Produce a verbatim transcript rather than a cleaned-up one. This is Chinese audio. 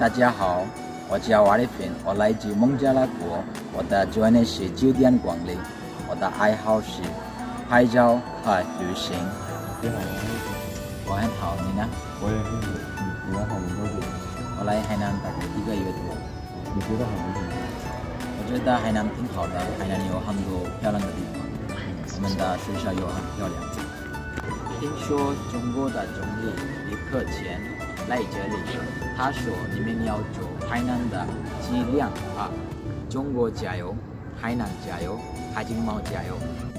大家好，我叫瓦里芬，我来自孟加拉国，我的专业是酒店管理，我的爱好是拍照和旅行。 你好， 我很好，你呢？ 我也很好。嗯，你来海南多久？ 我来海南大概一个月多。 你觉得海南怎么样？ 我觉得海南挺好的，海南有很多漂亮的地方，我们的水上又很漂亮。听说中国的总理李克强来这里，他说你们要做海南的质量啊！中国加油，海南加油，海景猫加油！